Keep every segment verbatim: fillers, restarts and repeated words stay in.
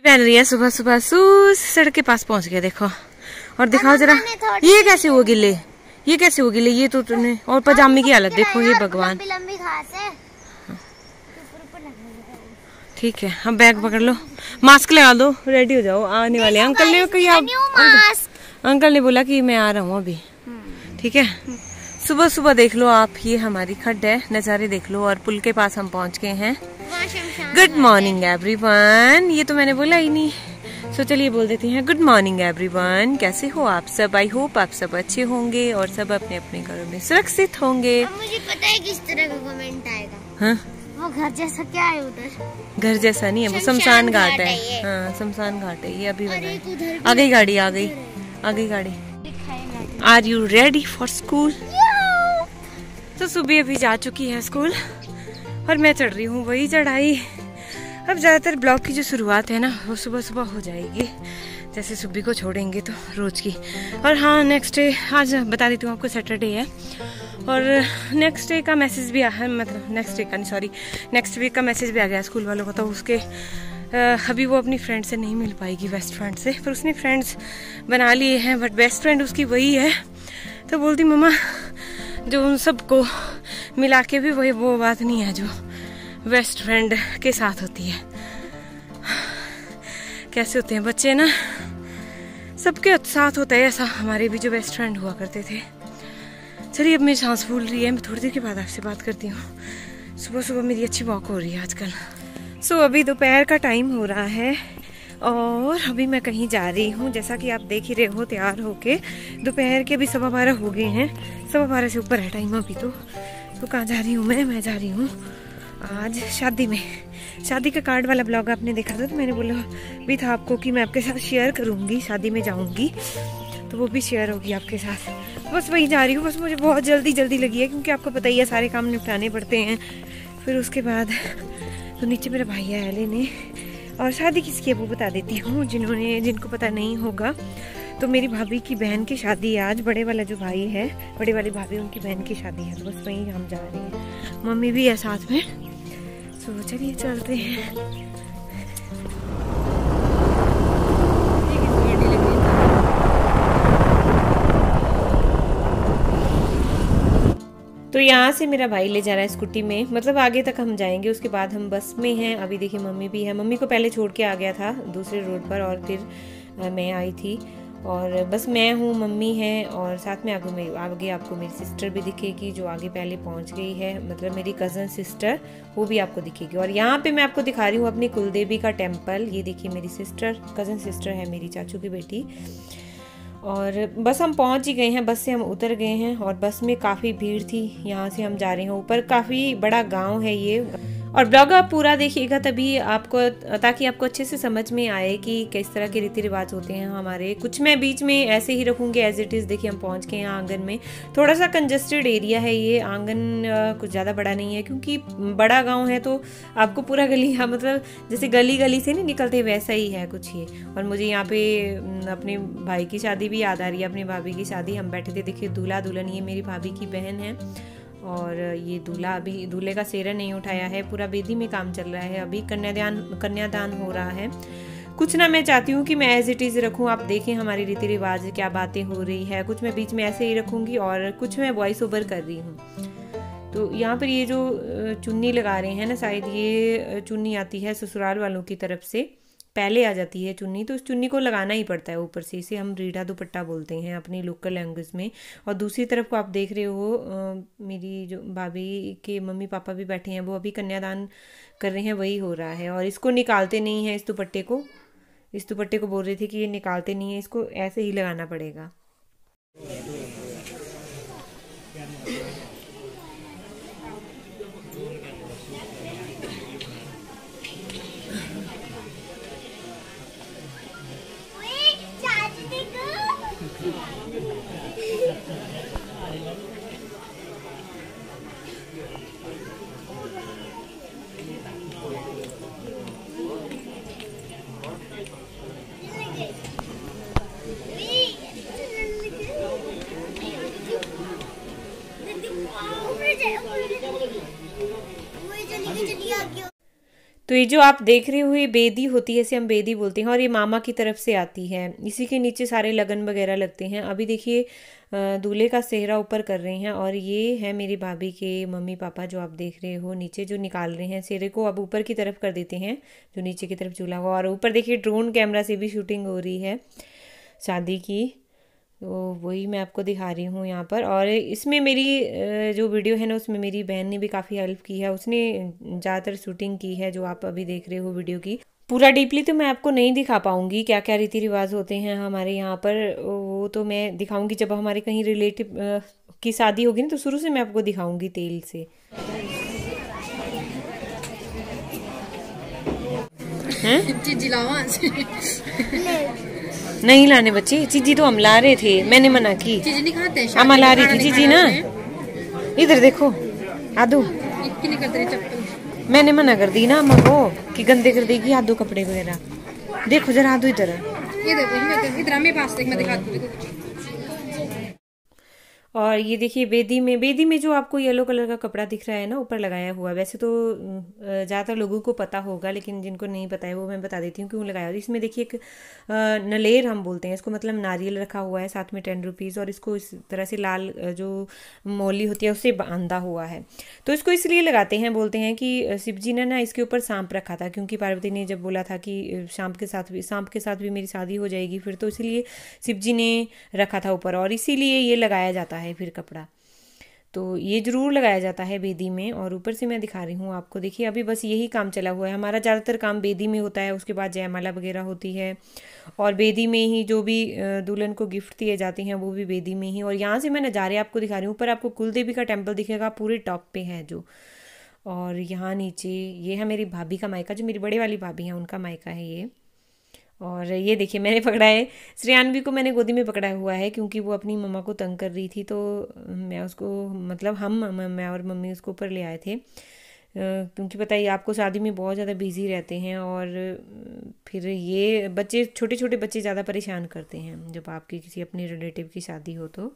पहन रही है सुबह सुबह सू सड़क के पास पहुंच गया देखो। और दिखाओ जरा ये कैसे हुआ गिले, ये कैसे हुआ गिले, ये तो तुमने। और पजामे की हालत देखो, ये भगवान। ठीक है, अब बैग पकड़ लो, मास्क लगा दो, रेडी हो जाओ, आने वाले अंकल ने कही आप अंकल, अंकल ने बोला कि मैं आ रहा हूँ अभी। ठीक है, सुबह सुबह देख लो आप, ये हमारी खड्ड है, नज़ारे देख लो। और पुल के पास हम पहुंच गए हैं। गुड मॉर्निंग एवरीवन, ये तो मैंने बोला ही नहीं, सो चलिए बोल देती हैं गुड मॉर्निंग एवरीवन। कैसे हो आप सब? आई होप आप सब अच्छे होंगे और सब अपने अपने घरों में सुरक्षित होंगे। अब मुझे पता है किस तरह का कमेंट आएगा। हाँ? वो घर जैसा क्या है उधर? घर जैसा नहीं है, वो शमशान घाट है। हाँ, शमशान घाट है ये, अभी बना। आ गई गाड़ी, आ गई आ गई गाड़ी। Are you ready for school? तो सुबह अभी जा चुकी है स्कूल और मैं चढ़ रही हूँ वही चढ़ाई। अब ज्यादातर ब्लॉग की जो शुरुआत है ना वो सुबह सुबह हो जाएगी, जैसे सुबह को छोड़ेंगे तो रोज की। और हाँ, नेक्स्ट डे आज बता देती हूँ आपको, सैटरडे है और नेक्स्ट डे का मैसेज भी आया, मतलब नेक्स्ट डे का नहीं, सॉरी नेक्स्ट वीक का मैसेज भी आ गया स्कूल वालों को। तो उसके आ, अभी वो अपनी फ्रेंड से नहीं मिल पाएगी, बेस्ट फ्रेंड से, पर उसने फ्रेंड्स बना लिए हैं, बट बेस्ट फ्रेंड उसकी वही है। तो बोलती मम्मा जो उन सबको मिला के भी वही वो बात नहीं है जो बेस्ट फ्रेंड के साथ होती है। कैसे होते हैं बच्चे ना, सबके साथ होता है ऐसा, हमारे भी जो बेस्ट फ्रेंड हुआ करते थे। चलिए अब मेरी सांस फूल रही है, मैं थोड़ी देर के बाद आपसे बात करती हूँ। सुबह सुबह मेरी अच्छी वॉक हो रही है आजकल। सो so, अभी दोपहर का टाइम हो रहा है और अभी मैं कहीं जा रही हूँ, जैसा कि आप देख ही रहे हो तैयार होके। दोपहर के भी सवा बारह हो गए हैं, सवा बारह से ऊपर है टाइम अभी तो। तो कहाँ जा रही हूँ मैं मैं जा रही हूँ आज शादी में। शादी का कार्ड वाला ब्लॉग आपने देखा था, तो मैंने बोला भी था आपको कि मैं आपके साथ शेयर करूँगी, शादी में जाऊँगी तो वो भी शेयर होगी आपके साथ। बस वहीं जा रही हूँ, बस मुझे बहुत जल्दी जल्दी लगी है, क्योंकि आपको पता ही है सारे काम निपटाने पड़ते हैं। फिर उसके बाद तो नीचे मेरा भाई है एले ने, और शादी किसकी है वो बता देती हूँ जिन्होंने जिनको पता नहीं होगा। तो मेरी भाभी की बहन की शादी है आज, बड़े वाला जो भाई है, बड़ी वाली भाभी, उनकी बहन की शादी है। तो बस वहीं हम जा रहे हैं, मम्मी भी है साथ में। तो चलिए चलते हैं। तो यहाँ से मेरा भाई ले जा रहा है स्कूटी में, मतलब आगे तक हम जाएंगे, उसके बाद हम बस में हैं। अभी देखिए मम्मी भी है, मम्मी को पहले छोड़ के आ गया था दूसरे रोड पर और फिर मैं आई थी। और बस मैं हूँ, मम्मी है और साथ में आगे में आगे आपको मेरी सिस्टर भी दिखेगी जो आगे पहले पहुँच गई है, मतलब मेरी कज़न सिस्टर, वो भी आपको दिखेगी। और यहाँ पे मैं आपको दिखा रही हूँ अपनी कुलदेवी का टेम्पल। ये देखिए मेरी सिस्टर, कज़न सिस्टर है मेरी चाचू की बेटी। और बस हम पहुंच ही गए हैं, बस से हम उतर गए हैं और बस में काफ़ी भीड़ थी। यहाँ से हम जा रहे हैं ऊपर, काफ़ी बड़ा गांव है ये। और ब्लॉग आप पूरा देखिएगा तभी आपको, ताकि आपको अच्छे से समझ में आए कि किस तरह के रीति रिवाज होते हैं हमारे। कुछ मैं बीच में ऐसे ही रखूँगी एज इट इज़। देखिए हम पहुँच गए हैं आंगन में, थोड़ा सा कंजस्टेड एरिया है ये आंगन, कुछ ज़्यादा बड़ा नहीं है, क्योंकि बड़ा गाँव है तो आपको पूरा गली, हाँ मतलब जैसे गली गली से नहीं निकलते वैसा ही है कुछ ये। और मुझे यहाँ पे अपने भाई की शादी भी याद आ रही है, अपनी भाभी की शादी। हम बैठे थे, देखिए दूल्हा दुल्हन, ये मेरी भाभी की बहन है और ये दूल्हा, अभी दूल्हे का सेहरा नहीं उठाया है, पूरा बेदी में काम चल रहा है, अभी कन्यादान कन्यादान हो रहा है। कुछ ना मैं चाहती हूँ कि मैं एज इट इज़ रखूँ, आप देखें हमारी रीति रिवाज क्या बातें हो रही है। कुछ मैं बीच में ऐसे ही रखूँगी और कुछ मैं वॉइस ओवर कर रही हूँ। तो यहाँ पर ये जो चुन्नी लगा रहे हैं ना, शायद ये चुन्नी आती है ससुराल वालों की तरफ से, पहले आ जाती है चुन्नी, तो उस चुन्नी को लगाना ही पड़ता है ऊपर से। इसे हम रीढ़ा दुपट्टा बोलते हैं अपनी लोकल लैंग्वेज में। और दूसरी तरफ को आप देख रहे हो, आ, मेरी जो भाभी के मम्मी पापा भी बैठे हैं, वो अभी कन्यादान कर रहे हैं, वही हो रहा है। और इसको निकालते नहीं हैं, इस दुपट्टे को, इस दुपट्टे को बोल रही थी कि ये निकालते नहीं है, इसको ऐसे ही लगाना पड़ेगा। तो ये जो आप देख रहे हो ये बेदी होती है, इसे हम बेदी बोलते हैं और ये मामा की तरफ से आती है। इसी के नीचे सारे लगन वगैरह लगते हैं। अभी देखिए दूल्हे का सेहरा ऊपर कर रहे हैं और ये है मेरी भाभी के मम्मी पापा जो आप देख रहे हो नीचे जो निकाल रहे हैं सेहरे को। अब ऊपर की तरफ कर देते हैं जो नीचे की तरफ झूला हुआ। और ऊपर देखिए ड्रोन कैमरा से भी शूटिंग हो रही है शादी की, तो वही मैं आपको दिखा रही हूँ यहाँ पर। और इसमें मेरी जो वीडियो है ना उसमें मेरी बहन ने भी काफ़ी हेल्प की है, उसने ज़्यादातर शूटिंग की है जो आप अभी देख रहे हो वीडियो की। पूरा डीपली तो मैं आपको नहीं दिखा पाऊँगी क्या क्या रीति रिवाज होते हैं हमारे यहाँ पर, वो तो मैं दिखाऊँगी जब हमारे कहीं रिलेटिव की शादी होगी ना, तो शुरू से मैं आपको दिखाऊँगी तेल से। नहीं लाने बच्चे, चीजी तो हम ला रहे थे, मैंने मना की। चीजी नहीं खाते, हम ला रही थी चीजी ना। इधर देखो आदू, मैंने मना कर दी ना अम्मा को कि गंदे कर देगी आदू कपड़े वगैरह। देखो जरा आदू इधर, ये देखो इधर मेरे पास देख, मैं दिखाती हूँ। और ये देखिए बेदी में, बेदी में जो आपको येलो कलर का कपड़ा दिख रहा है ना ऊपर लगाया हुआ, वैसे तो ज़्यादातर लोगों को पता होगा लेकिन जिनको नहीं पता है वो मैं बता देती हूँ क्यों लगाया। इसमें देखिए एक नलेर हम बोलते हैं इसको, मतलब नारियल रखा हुआ है साथ में टेन रुपीज़, और इसको इस तरह से लाल जो मौली होती है उससे बांधा हुआ है। तो इसको इसलिए लगाते हैं, बोलते हैं कि शिव जी ने ना इसके ऊपर सांप रखा था, क्योंकि पार्वती ने जब बोला था कि सांप के साथ भी सांप के साथ भी मेरी शादी हो जाएगी फिर, तो इसलिए शिव जी ने रखा था ऊपर और इसीलिए ये लगाया जाता है फिर कपड़ा। तो ये ज़रूर लगाया जाता है बेदी में। और ऊपर से मैं दिखा रही हूँ आपको, देखिए अभी बस यही काम चला हुआ है हमारा, ज़्यादातर काम बेदी में होता है, उसके बाद जयमाला वगैरह होती है और बेदी में ही जो भी दुल्हन को गिफ्ट दिए जाते हैं वो भी बेदी में ही। और यहाँ से मैं नज़ारे आपको दिखा रही हूँ, ऊपर आपको कुल देवी का टेम्पल दिखेगा पूरे टॉप पे है जो, और यहाँ नीचे ये है मेरी भाभी का मायका, जो मेरी बड़े वाली भाभी हैं उनका मायका है ये। और ये देखिए मैंने पकड़ा है श्रेयान्वी को, मैंने गोदी में पकड़ा हुआ है क्योंकि वो अपनी मम्मा को तंग कर रही थी, तो मैं उसको मतलब हम मैं और मम्मी उसको ऊपर ले आए थे, क्योंकि बताइए आपको शादी में बहुत ज़्यादा बिजी रहते हैं और फिर ये बच्चे छोटे छोटे बच्चे ज़्यादा परेशान करते हैं जब आपकी किसी अपने रिलेटिव की शादी हो तो।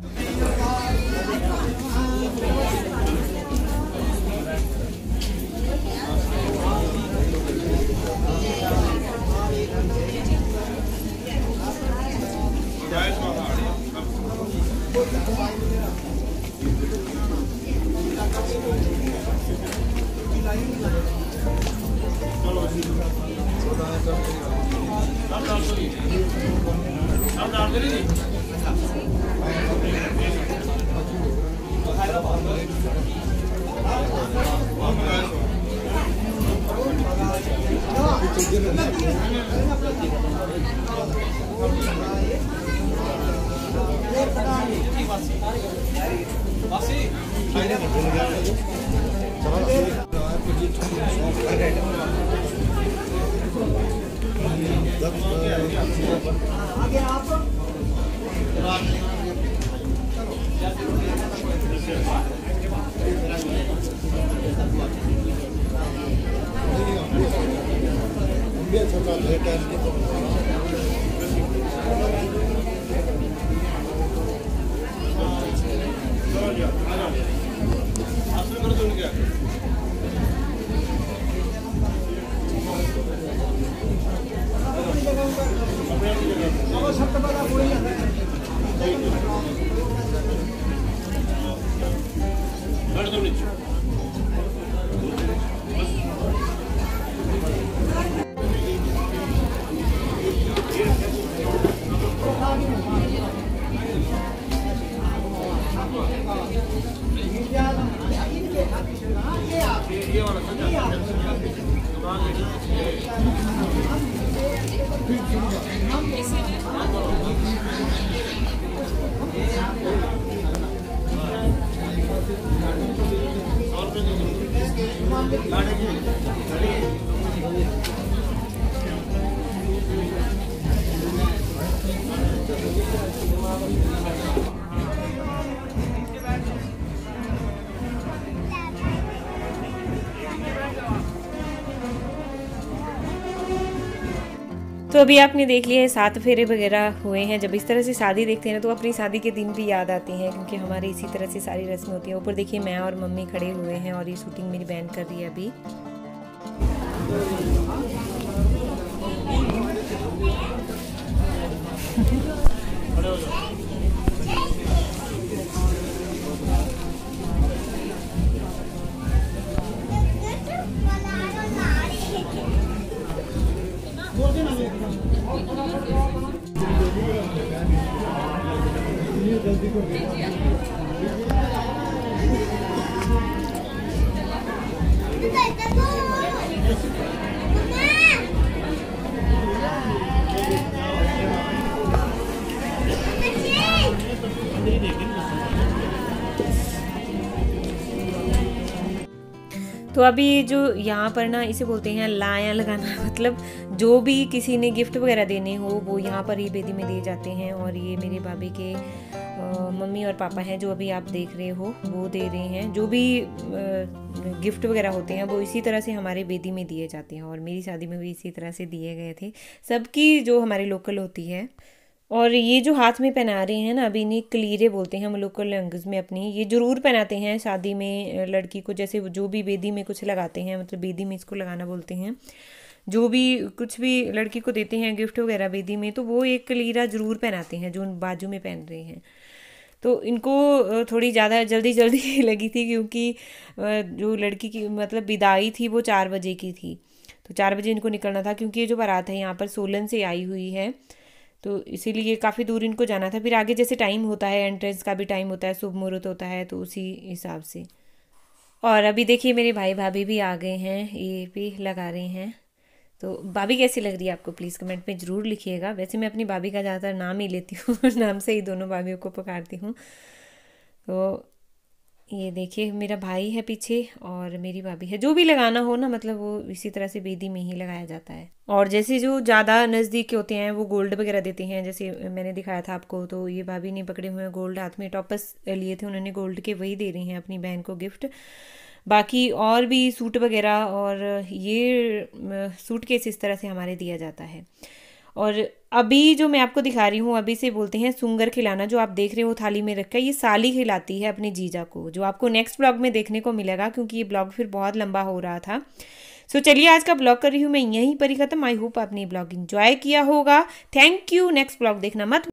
तो अभी आपने देख लिया है सात फेरे वगैरह हुए हैं। जब इस तरह से शादी देखते हैं ना तो अपनी शादी के दिन भी याद आते हैं, क्योंकि हमारी इसी तरह से सारी रस्में होती हैं। ऊपर देखिए मैं और मम्मी खड़े हुए हैं और ये शूटिंग मेरी बहन कर रही है अभी। तो अभी जो यहाँ पर ना इसे बोलते हैं लाया लगाना, मतलब जो भी किसी ने गिफ्ट वगैरह देने हो वो यहाँ पर ही बेदी में दिए जाते हैं। और ये मेरे भाभी के आ, मम्मी और पापा हैं जो अभी आप देख रहे हो, वो दे रहे हैं। जो भी आ, गिफ्ट वगैरह होते हैं वो इसी तरह से हमारे बेदी में दिए जाते हैं, और मेरी शादी में भी इसी तरह से दिए गए थे सबकी जो हमारी लोकल होती है। और ये जो हाथ में पहना रहे हैं ना, अभी इन्हें कलीरे बोलते हैं हम लोकल लैंग्वेज में अपनी। ये ज़रूर पहनाते हैं शादी में लड़की को, जैसे जो भी बेदी में कुछ लगाते हैं, मतलब बेदी में इसको लगाना बोलते हैं। जो भी कुछ भी लड़की को देते हैं गिफ्ट वगैरह बेदी में, तो वो एक कलीरा ज़रूर पहनाते हैं जो बाजू में पहन रहे हैं। तो इनको थोड़ी ज़्यादा जल्दी जल्दी लगी थी, क्योंकि जो लड़की की मतलब विदाई थी वो चार बजे की थी, तो चार बजे इनको निकलना था, क्योंकि ये जो बारात है यहाँ पर सोलन से आई हुई है, तो इसीलिए काफ़ी दूर इनको जाना था। फिर आगे जैसे टाइम होता है, एंट्रेंस का भी टाइम होता है, शुभ मुहूर्त होता है, तो उसी हिसाब से। और अभी देखिए मेरे भाई भाभी भी आ गए हैं, ये भी लगा रहे हैं। तो भाभी कैसी लग रही है आपको, प्लीज़ कमेंट में ज़रूर लिखिएगा। वैसे मैं अपनी भाभी का ज़्यादातर नाम ही लेती हूँ नाम से ही दोनों भाभीयों को पुकारती हूँ। तो ये देखिए मेरा भाई है पीछे और मेरी भाभी है। जो भी लगाना हो ना, मतलब वो इसी तरह से बेदी में ही लगाया जाता है। और जैसे जो ज़्यादा नज़दीक के होते हैं वो गोल्ड वगैरह देते हैं, जैसे मैंने दिखाया था आपको। तो ये भाभी ने पकड़े हुए हैं गोल्ड, हाथ में टॉपस लिए थे उन्होंने गोल्ड के, वही दे रही हैं अपनी बहन को गिफ्ट। बाकी और भी सूट वगैरह, और ये सूट केस इस तरह से हमारे दिया जाता है। और अभी जो मैं आपको दिखा रही हूँ, अभी से बोलते हैं सुंगर खिलाना। जो आप देख रहे हो थाली में रखा है, ये साली खिलाती है अपने जीजा को, जो आपको नेक्स्ट ब्लॉग में देखने को मिलेगा, क्योंकि ये ब्लॉग फिर बहुत लंबा हो रहा था। सो चलिए आज का ब्लॉग कर रही हूँ मैं यहीं पर ही खत्म। आई होप आपने ब्लॉग एंजॉय किया होगा। Thank you. नेक्स्ट ब्लॉग देखना मत